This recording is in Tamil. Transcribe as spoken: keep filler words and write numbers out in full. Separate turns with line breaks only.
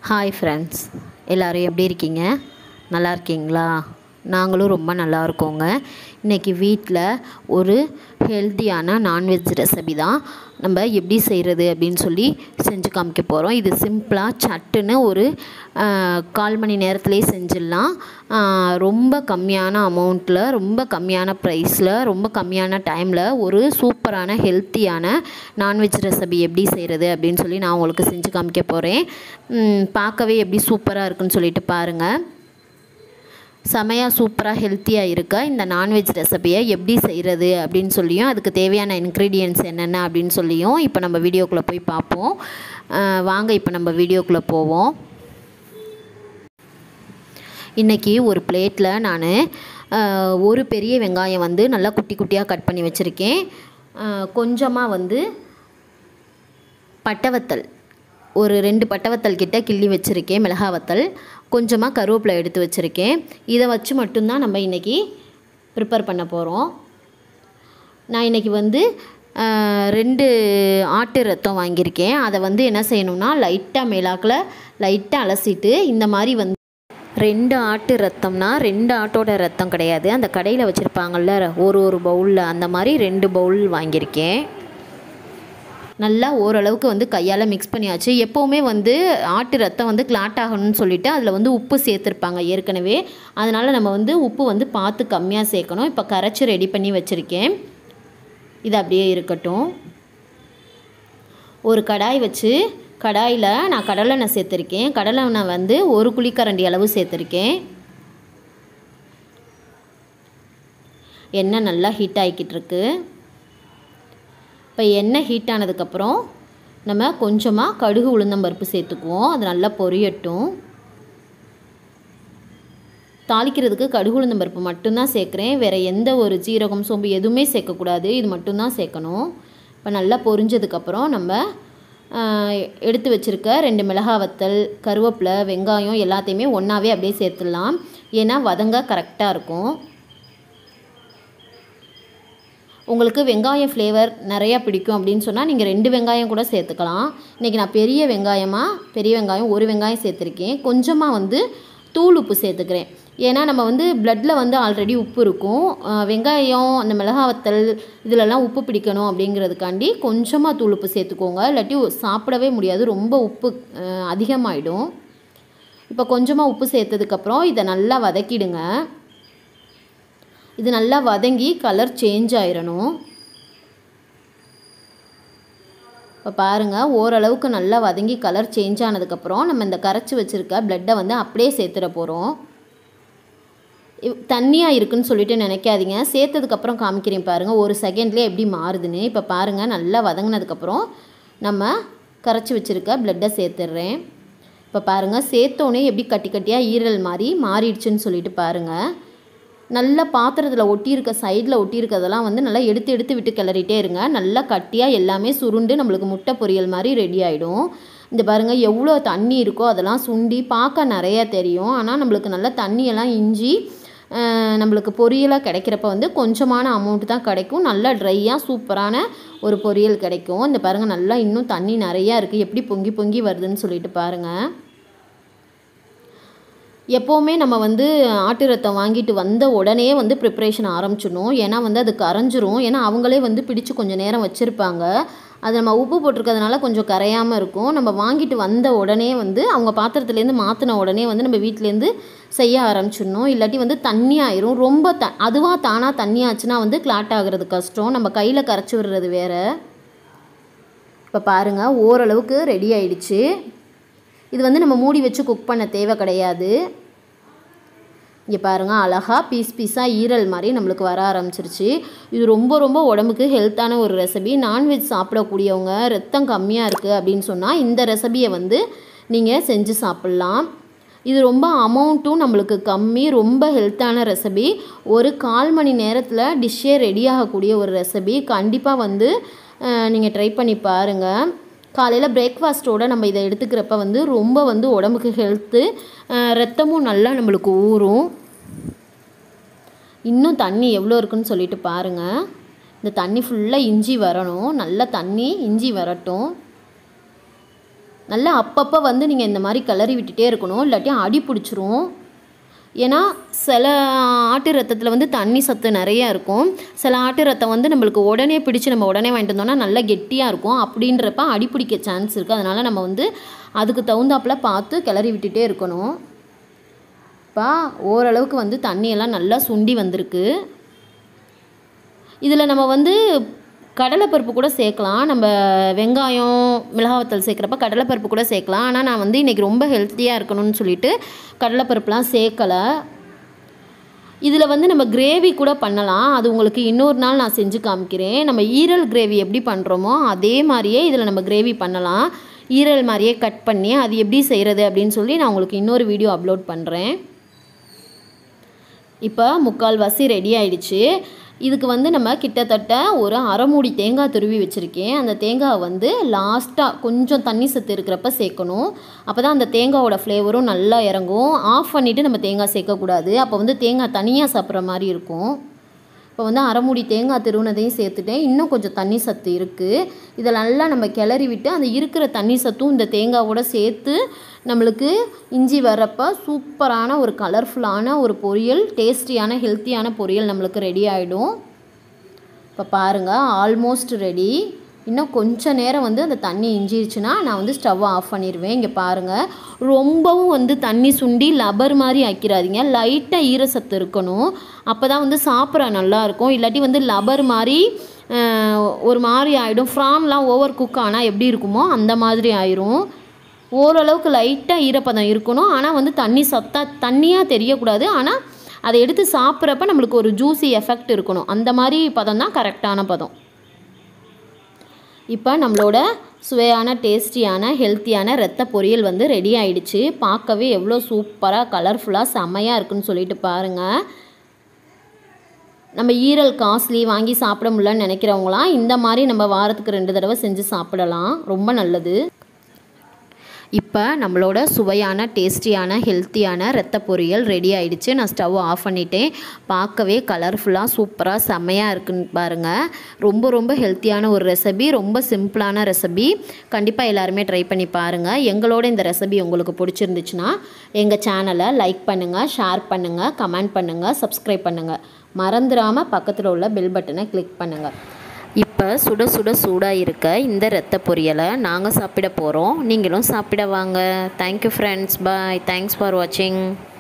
ஹாய் ஃப்ரெண்ட்ஸ், எல்லோரும் எப்படி இருக்கீங்க? நல்லா இருக்கீங்களா? நாங்களும் ரொம்ப நல்லா இருக்கோங்க. இன்றைக்கி வீட்டில் ஒரு ஹெல்த்தியான நான்வெஜ் ரெசிபி தான் நம்ம எப்படி செய்கிறது அப்படின்னு சொல்லி செஞ்சு காமிக்க போகிறோம். இது சிம்பிளாக சட்டுன்னு ஒரு கால் மணி நேரத்துலேயே செஞ்சிடலாம். ரொம்ப கம்மியான அமௌண்ட்டில், ரொம்ப கம்மியான ப்ரைஸில், ரொம்ப கம்மியான டைமில் ஒரு சூப்பரான ஹெல்த்தியான நான்வெஜ் ரெசிபி எப்படி செய்கிறது அப்படின்னு சொல்லி நான் உங்களுக்கு செஞ்சு காமிக்க போகிறேன். பார்க்கவே எப்படி சூப்பராக இருக்குன்னு சொல்லிட்டு பாருங்கள். செமையாக சூப்பராக ஹெல்த்தியாக இருக்க இந்த நான்வெஜ் ரெசிபியை எப்படி செய்கிறது அப்படின்னு சொல்லியும், அதுக்கு தேவையான இன்க்ரீடியன்ட்ஸ் என்னென்ன அப்படின்னு சொல்லியும் இப்போ நம்ம வீடியோக்குள்ளே போய் பார்ப்போம். வாங்க இப்போ நம்ம வீடியோக்குள்ளே போவோம். இன்றைக்கி ஒரு பிளேட்டில் நான் ஒரு பெரிய வெங்காயம் வந்து நல்லா குட்டி குட்டியாக கட் பண்ணி வச்சுருக்கேன். கொஞ்சமாக வந்து பட்டவத்தல், ஒரு ரெண்டு பட்டவத்தல் கிட்ட கிள்ளி வச்சுருக்கேன். மிளகா வத்தல், கொஞ்சமாக கருவேப்பிலை எடுத்து வச்சுருக்கேன். இதை வச்சு மட்டும்தான் நம்ம இன்றைக்கி ப்ரிப்பேர் பண்ண போகிறோம். நான் இன்றைக்கி வந்து ரெண்டு ஆட்டு ரத்தம் வாங்கியிருக்கேன். அதை வந்து என்ன செய்யணும்னா, லைட்டாக மேலாக்கில் லைட்டாக அலசிட்டு, இந்த மாதிரி வந்து ரெண்டு ஆட்டு ரத்தம்னா ரெண்டு ஆட்டோட ரத்தம் கிடையாது, அந்த கடையில் வச்சுருப்பாங்கள்ல ஒரு ஒரு பவுலில், அந்த மாதிரி ரெண்டு பவுல் வாங்கியிருக்கேன். நல்லா ஓரளவுக்கு வந்து கையால் மிக்ஸ் பண்ணியாச்சு. எப்போவுமே வந்து ஆட்டு ரத்தம் வந்து கிளாட் ஆகணும்னு சொல்லிவிட்டு அதில் வந்து உப்பு சேர்த்துருப்பாங்க ஏற்கனவே. அதனால் நம்ம வந்து உப்பு வந்து பார்த்து கம்மியாக சேர்க்கணும். இப்போ கரைச்சி ரெடி பண்ணி வச்சுருக்கேன். இது அப்படியே இருக்கட்டும். ஒரு கடாய் வச்சு, கடாயில் நான் கடலெண்ணெய் சேர்த்துருக்கேன். கடலெண்ணெய் வந்து ஒரு குழிக்கரண்டி அளவு சேர்த்துருக்கேன். எண்ணெய் நல்லா ஹீட் ஆகிக்கிட்டு இருக்கு. இப்போ எண்ணெய் ஹீட் ஆனதுக்கப்புறம் நம்ம கொஞ்சமாக கடுகு உளுந்தம்பருப்பு சேர்த்துக்குவோம். அது நல்லா பொரியட்டும். தாளிக்கிறதுக்கு கடுகு உளுந்தம்பருப்பு மட்டும்தான் சேர்க்குறேன். வேறு எந்த ஒரு ஜீரகம், சோம்பு எதுவுமே சேர்க்கக்கூடாது. இது மட்டும்தான் சேர்க்கணும். இப்போ நல்லா பொரிஞ்சதுக்கப்புறம் நம்ம எடுத்து வச்சுருக்க ரெண்டு மிளகாய் வத்தல், கருவேப்பிலை, வெங்காயம் எல்லாத்தையுமே ஒன்றாவே அப்படியே சேர்த்துடலாம். ஏன்னா வதங்க கரெக்டாக இருக்கும். உங்களுக்கு வெங்காயம் ஃப்ளேவர் நிறையா பிடிக்கும் அப்படின்னு சொன்னால் நீங்கள் ரெண்டு வெங்காயம் கூட சேர்த்துக்கலாம். இன்றைக்கி நான் பெரிய வெங்காயமாக பெரிய வெங்காயம் ஒரு வெங்காயம் சேர்த்துருக்கேன். கொஞ்சமாக வந்து தூள் உப்பு சேர்த்துக்கிறேன். ஏன்னா நம்ம வந்து பிளட்டில் வந்து ஆல்ரெடி உப்பு இருக்கும். வெங்காயம், அந்த மிளகாய் வத்தல் இதிலெல்லாம் உப்பு பிடிக்கணும் அப்படிங்கிறதுக்காண்டி கொஞ்சமாக தூள் உப்பு சேர்த்துக்கோங்க. இல்லாட்டி சாப்பிடவே முடியாது, ரொம்ப உப்பு அதிகமாகிடும். இப்போ கொஞ்சமாக உப்பு சேர்த்ததுக்கப்புறம் இதை நல்லா வதக்கிடுங்க. இது நல்லா வதங்கி கலர் சேஞ்ச் ஆயிடணும். இப்போ பாருங்கள், ஓரளவுக்கு நல்லா வதங்கி கலர் சேஞ்ச் ஆனதுக்கப்புறம் நம்ம இந்த கரைச்சி வச்சுருக்க பிளட்டை வந்து அப்படியே சேர்த்துட போகிறோம். தண்ணியாக இருக்குதுன்னு சொல்லிட்டு நினைக்காதீங்க, சேர்த்ததுக்கப்புறம் காமிக்கிறேன் பாருங்கள் ஒரு செகண்ட்லேயே எப்படி மாறுதுன்னு. இப்போ பாருங்கள், நல்லா வதங்கினதுக்கப்புறம் நம்ம கரைச்சி வச்சுருக்க பிளட்டை சேர்த்துடுறேன். இப்போ பாருங்கள், சேர்த்தோன்னே எப்படி கட்டி கட்டியாக ஈரல் மாதிரி மாறிடுச்சுன்னு சொல்லிட்டு பாருங்கள். நல்லா பாத்திரத்தில் ஒட்டியிருக்க, சைடில் ஒட்டியிருக்கிறதெல்லாம் வந்து நல்லா எடுத்து எடுத்து விட்டு கிளறிட்டே இருங்க. நல்லா கட்டியாக எல்லாமே சுருண்டு நம்மளுக்கு முட்டை பொரியல் மாதிரி ரெடி ஆகிடும். இந்த பாருங்கள், எவ்வளோ தண்ணி இருக்கோ அதெல்லாம் சுண்டி பார்க்க நிறையா தெரியும். ஆனால் நம்மளுக்கு நல்லா தண்ணியெல்லாம் இஞ்சி நம்மளுக்கு பொரியலாக கிடைக்கிறப்ப வந்து கொஞ்சமான அமௌண்ட்டு தான் கிடைக்கும். நல்லா ட்ரையாக சூப்பரான ஒரு பொரியல் கிடைக்கும். இந்த பாருங்கள், நல்லா இன்னும் தண்ணி நிறையா இருக்குது. எப்படி பொங்கி பொங்கி வருதுன்னு சொல்லிட்டு பாருங்கள். எப்போவுமே நம்ம வந்து ஆட்டு ரத்தம் வாங்கிட்டு வந்த உடனே வந்து ப்ரிப்ரேஷன் ஆரம்பிச்சிடணும். ஏன்னா வந்து அது கரைஞ்சிரும். ஏன்னா அவங்களே வந்து பிடிச்சி கொஞ்சம் நேரம் வச்சுருப்பாங்க. அது நம்ம உப்பு போட்டிருக்கிறதுனால கொஞ்சம் கரையாமல் இருக்கும். நம்ம வாங்கிட்டு வந்த உடனே வந்து அவங்க பாத்திரத்துலேருந்து மாற்றின உடனே வந்து நம்ம வீட்டிலேருந்து செய்ய ஆரம்பிச்சிடணும். இல்லாட்டி வந்து தண்ணி ஆயிரும். ரொம்ப த அதுவாக தானாக தண்ணி ஆச்சுன்னா வந்து கிளாட் ஆகிறது கஷ்டம். நம்ம கையில் கரைச்சி விடுறது வேறு. இப்போ பாருங்கள், ஓரளவுக்கு ரெடி ஆயிடுச்சு. இது வந்து நம்ம மூடி வச்சு குக் பண்ண தேவை கிடையாது. இங்கே பாருங்கள், அழகாக பீஸ் பீஸாக ஈரல் மாதிரி நம்மளுக்கு வர ஆரம்பிச்சிருச்சு. இது ரொம்ப ரொம்ப உடம்புக்கு ஹெல்த்தான ஒரு ரெசிபி. நான்வெஜ் சாப்பிடக்கூடியவங்க ரத்தம் கம்மியாக இருக்குது அப்படின்னு சொன்னால் இந்த ரெசிபியை வந்து நீங்கள் செஞ்சு சாப்பிட்லாம். இது ரொம்ப அமௌண்ட்டும் நம்மளுக்கு கம்மி, ரொம்ப ஹெல்த்தான ரெசிபி. ஒரு கால் மணி நேரத்தில் டிஷ்ஷே ரெடி ஆகக்கூடிய ஒரு ரெசிபி. கண்டிப்பாக வந்து நீங்கள் ட்ரை பண்ணி பாருங்கள். காலையில் பிரேக்ஃபாஸ்ட்டோடு நம்ம இதை எடுத்துக்கிறப்ப வந்து ரொம்ப வந்து உடம்புக்கு ஹெல்த்து, ரத்தமும் நல்லா நம்மளுக்கு ஊறும். இன்னும் தண்ணி எவ்வளோ இருக்குன்னு சொல்லிட்டு பாருங்கள். இந்த தண்ணி ஃபுல்லாக இஞ்சி வரணும். நல்லா தண்ணி இஞ்சி வரட்டும். நல்லா அப்பப்போ வந்து நீங்கள் இந்த மாதிரி கிளறி விட்டுட்டே இருக்கணும், இல்லாட்டி அடி பிடிச்சிரும். ஏன்னா சில ஆட்டு ரத்தத்தில் வந்து தண்ணி சத்து நிறையா இருக்கும், சில ஆட்டு ரத்தம் வந்து நம்மளுக்கு உடனே பிடிச்சி நம்ம உடனே வாங்கிட்டு வந்தோம்னா நல்லா கெட்டியாக இருக்கும். அப்படின்றப்ப அடி பிடிக்க சான்ஸ் இருக்குது. அதனால் நம்ம வந்து அதுக்கு தகுந்தாப்பில் பார்த்து கிளறி விட்டுட்டே இருக்கணும். இப்போ ஓரளவுக்கு வந்து தண்ணியெல்லாம் நல்லா சுண்டி வந்திருக்கு. இதில் நம்ம வந்து கடலைப்பருப்பு கூட சேர்க்கலாம். நம்ம வெங்காயம் மிளகாவத்தல் சேர்க்குறப்ப கடலைப்பருப்பு கூட சேர்க்கலாம். ஆனால் நான் வந்து இன்றைக்கி ரொம்ப ஹெல்த்தியாக இருக்கணும்னு சொல்லிட்டு கடலைப்பருப்புலாம் சேர்க்கலை. இதில் வந்து நம்ம கிரேவி கூட பண்ணலாம், அது உங்களுக்கு இன்னொரு நாள் நான் செஞ்சு காமிக்கிறேன். நம்ம ஈரல் கிரேவி எப்படி பண்ணுறோமோ அதே மாதிரியே இதில் நம்ம கிரேவி பண்ணலாம். ஈரல் மாதிரியே கட் பண்ணி அது எப்படி செய்கிறது அப்படின்னு சொல்லி நான் உங்களுக்கு இன்னொரு வீடியோ அப்லோட் பண்ணுறேன். இப்போ முக்கால்வாசி ரெடி ஆகிடுச்சு. இதுக்கு வந்து நம்ம கிட்டத்தட்ட ஒரு அரை மூடி தேங்காய் துருவி வச்சுருக்கேன். அந்த தேங்காய் வந்து லாஸ்ட்டாக கொஞ்சம் தண்ணி சத்து இருக்கிறப்ப சேர்க்கணும். அப்போ தான் அந்த தேங்காயோட ஃப்ளேவரும் நல்லா இறங்கும். ஆஃப் பண்ணிவிட்டு நம்ம தேங்காய் சேர்க்கக்கூடாது, அப்போ வந்து தேங்காய் தனியாக சாப்பிட்ற மாதிரி இருக்கும். இப்போ வந்து அரை மூடி தேங்காய் திருவுனதையும் சேர்த்துட்டேன். இன்னும் கொஞ்சம் தண்ணி சத்து இருக்குது. இதை நல்லா நம்ம கிளறி விட்டு அந்த இருக்கிற தண்ணி சத்தும் இந்த தேங்காவோட சேர்த்து நம்மளுக்கு இஞ்சி வர்றப்போ சூப்பரான ஒரு கலர்ஃபுல்லான ஒரு பொரியல், டேஸ்டியான ஹெல்த்தியான பொரியல் நம்மளுக்கு ரெடி ஆகிடும். இப்போ பாருங்கள், ஆல்மோஸ்ட் ரெடி. இன்னும் கொஞ்சம் நேரம் வந்து அந்த தண்ணி இஞ்சிருச்சுன்னா நான் வந்து ஸ்டவ்வை ஆஃப் பண்ணிடுவேன். இங்கே பாருங்கள், ரொம்பவும் வந்து தண்ணி சுண்டி லப்பர் மாதிரி ஆக்கிடாதீங்க, லைட்டாக ஈரசத்து இருக்கணும். அப்போ தான் வந்து சாப்பிட்ற நல்லாயிருக்கும். இல்லாட்டி வந்து லப்பர் மாதிரி ஒரு மாதிரி ஆகிடும். ஃப்ரான்லாம் ஓவர் குக் ஆனால் எப்படி இருக்குமோ அந்த மாதிரி ஆயிரும். ஓரளவுக்கு லைட்டாக ஈரப்பதம் இருக்கணும், ஆனால் வந்து தண்ணி சத்தா தண்ணியாக தெரியக்கூடாது. ஆனால் அதை எடுத்து சாப்பிட்றப்ப நம்மளுக்கு ஒரு ஜூஸி எஃபெக்ட் இருக்கணும். அந்த மாதிரி பதம் தான் கரெக்டான பதம். இப்போ நம்மளோட சுவையான டேஸ்டியான ஹெல்த்தியான ரத்த பொரியல் வந்து ரெடி ஆகிடுச்சு. பார்க்கவே எவ்வளோ சூப்பராக கலர்ஃபுல்லாக செம்மையாக இருக்குன்னு சொல்லிட்டு பாருங்கள். நம்ம ஈரல் காஸ்ட்லி வாங்கி சாப்பிட முடியலன்னு நினைக்கிறவங்களாம் இந்த மாதிரி நம்ம வாரத்துக்கு ரெண்டு தடவை செஞ்சு சாப்பிடலாம், ரொம்ப நல்லது. இப்போ நம்மளோட சுவையான டேஸ்டியான ஹெல்த்தியான ரத்த பொரியல் ரெடி ஆகிடுச்சு. நான் ஸ்டவ் ஆஃப் பண்ணிட்டேன். பார்க்கவே கலர்ஃபுல்லாக சூப்பராக செம்மையாக இருக்குன்னு பாருங்கள். ரொம்ப ரொம்ப ஹெல்த்தியான ஒரு ரெசிபி, ரொம்ப சிம்பிளான ரெசிபி. கண்டிப்பாக எல்லாருமே ட்ரை பண்ணி பாருங்கள். எங்களோட இந்த ரெசிபி உங்களுக்கு பிடிச்சிருந்துச்சுன்னா எங்கள் சேனலை லைக் பண்ணுங்கள், ஷேர் பண்ணுங்கள், கமெண்ட் பண்ணுங்கள், சப்ஸ்கிரைப் பண்ணுங்கள். மறந்துடாமல் பக்கத்தில் உள்ள பெல் பட்டனை கிளிக் பண்ணுங்கள். இப்போ சுட சுட சூடாக இருக்க இந்த ரத்த பொரியலை நாங்கள் சாப்பிட போகிறோம். நீங்களும் சாப்பிட வாங்க. Thank you friends, bye. Thanks for வாட்சிங்.